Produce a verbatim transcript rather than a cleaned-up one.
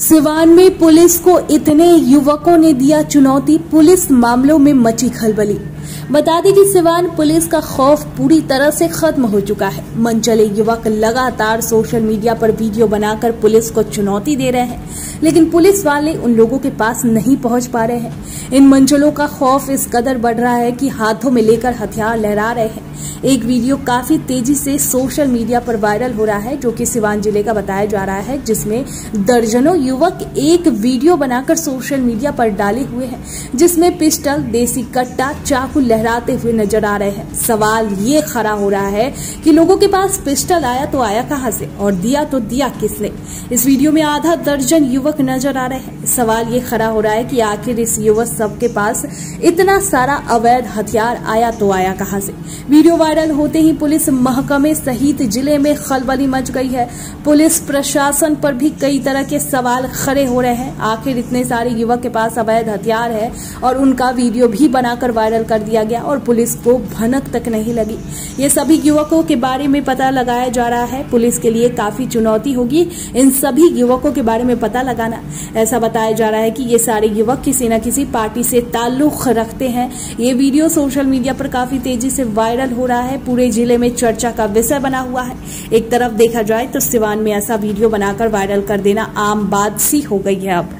सिवान में पुलिस को इतने युवकों ने दिया चुनौती, पुलिस मामलों में मची खलबली। बता दें कि सिवान पुलिस का खौफ पूरी तरह से खत्म हो चुका है। मनचले युवक लगातार सोशल मीडिया पर वीडियो बनाकर पुलिस को चुनौती दे रहे हैं, लेकिन पुलिस वाले उन लोगों के पास नहीं पहुंच पा रहे हैं। इन मनचलों का खौफ इस कदर बढ़ रहा है कि हाथों में लेकर हथियार लहरा रहे हैं। एक वीडियो काफी तेजी से सोशल मीडिया पर वायरल हो रहा है, जो कि सिवान जिले का बताया जा रहा है, जिसमें दर्जनों युवक एक वीडियो बनाकर सोशल मीडिया पर डाले हुए हैं, जिसमें पिस्टल, देसी कट्टा, चाकू लहराते हुए नजर आ रहे हैं। सवाल ये खड़ा हो रहा है कि लोगों के पास पिस्टल आया तो आया कहां से, और दिया तो दिया किसने। इस वीडियो में आधा दर्जन युवक नजर आ रहे हैं। सवाल ये खड़ा हो रहा है कि आखिर इस युवक सबके पास इतना सारा अवैध हथियार आया तो आया कहां से। वीडियो वायरल होते ही पुलिस महकमे सहित जिले में खलबली मच गई है। पुलिस प्रशासन पर भी कई तरह के सवाल खड़े हो रहे हैं। आखिर इतने सारे युवक के पास अवैध हथियार है और उनका वीडियो भी बनाकर वायरल कर दिया गया और पुलिस को भनक तक नहीं लगी। ये सभी युवकों के बारे में पता लगाया जा रहा है। पुलिस के लिए काफी चुनौती होगी इन सभी युवकों के बारे में पता लगाना। ऐसा बताया जा रहा है कि ये सारे युवक किसी न किसी पार्टी से ताल्लुक रखते हैं। ये वीडियो सोशल मीडिया पर काफी तेजी से वायरल हो रहा है, पूरे जिले में चर्चा का विषय बना हुआ है। एक तरफ देखा जाए तो सिवान में ऐसा वीडियो बनाकर वायरल कर देना आम बात सी हो गई है अब।